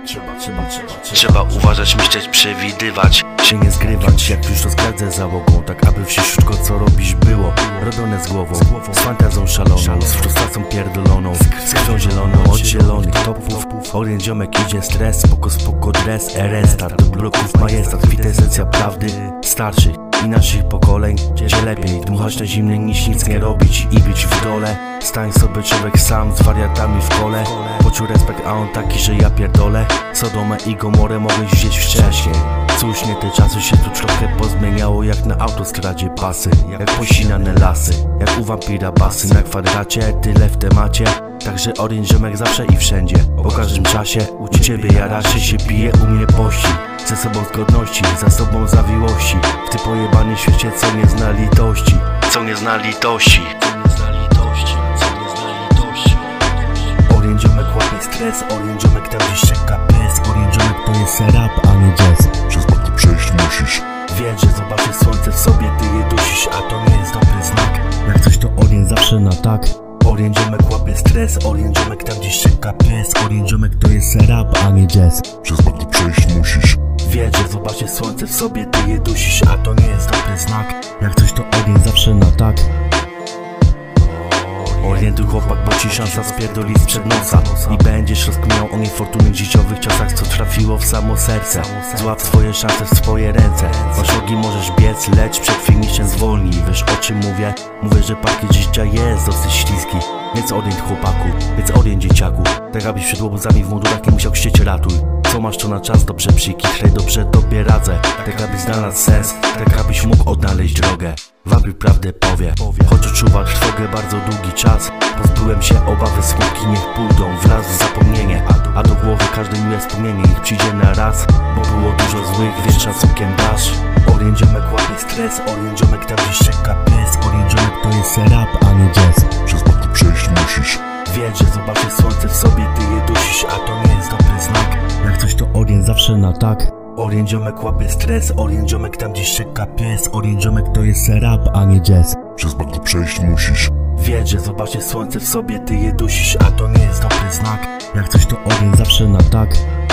Trzeba uważać, myśleć, przewidywać, się nie zgrywać, jak już rozgardzę załogą, tak aby wszystko co robisz było robione z głową, z fantazją szaloną, z frustracją pierdoloną, z krwią zieloną, od zielonych topów. Orient ziomek idzie stres, spoko dres, RS, start do bloków, majestat, kwintesencja prawdy starszych i naszych pokoleń, gdzie lepiej dmuchać na zimny niż nic nie robić i być w dole. Stań sobie człowiek sam z wariatami w kole, poczuł respekt, a on taki, że ja pierdolę. Sodomę i Gomorę mogłeś wziąć wcześniej. Cóż, nie te czasy się tu trochę pozmieniało, jak na autostradzie pasy, jak posinane lasy, jak u wampira basy na kwadracie, tyle w temacie. Także orient ziomek zawsze i wszędzie, po każdym czasie. U ciebie ja raczej się bije, u mnie pości, ze sobą zgodności, za sobą zawiłości, w tym pojebanym świecie, co nie zna litości, co nie zna litości. Orient ziomek łapie stres, orient ziomek tam gdzieś czeka pies, orient ziomek to jest rap, a nie jazz. Przez bardzo przejść musisz. Wiedz, że zobaczysz słońce w sobie, ty je dusisz, a to nie jest dobry znak. Jak coś to orient zawsze na tak. Orient ziomek łapie stres, orient ziomek tam gdzieś czeka pies, orient ziomek to jest rap, a nie jazz. Przez bardzo przejść musisz. Wiedz, że zobaczysz słońce w sobie, ty je dusisz, a to nie jest dobry znak. Jak coś to orient zawsze na tak. Orientuj chłopak, bo ci szansa spierdoli sprzed nosa i będziesz rozkminiał o niefortunnych życiowych czasach, co trafiło w samo serce. Złap swoje szanse w swoje ręce. Masz nogi, możesz biec, lecz przed finiszem zwolnij. Wiesz o czym mówię? Mówię, że parkiet życia jest dosyć śliski. Więc orient chłopaku, więc orient dzieciaku, tak abyś przed łobuzami w mundurach nie musiał chcieć ratuj. Co masz to na czas, dobrze przykitraj, dobrze tobie radzę, tak abyś znalazł sens, tak abyś mógł odnaleźć drogę. Wabry prawdę powie, choć odczuwa trwogę bardzo długi czas. Pozbyłem się obawy, smutki niech pójdą, wlazł w zapomnienie, a do głowy każde miłe wspomnienie ich przyjdzie na raz, bo było dużo złych, więc szacunkiem dasz. Orient ziomek łapie stres, orient ziomek tam gdzieś czeka pies, orient ziomek to jest rap, a nie jazz. Przez bardzo przejść musisz. Wiedz, że zobaczysz słońce w sobie, ty je dusisz, a to nie jest dobry znak. Jak coś to orient zawsze na tak. Orient ziomek łapie stres, orient ziomek tam gdzieś czeka pies, orient ziomek to jest rap, a nie jazz. Przez bardzo przejść musisz. Wiedz, że zobaczysz słońce w sobie, ty je dusisz, a to nie jest dobry znak. Jak coś to orient zawsze na tak.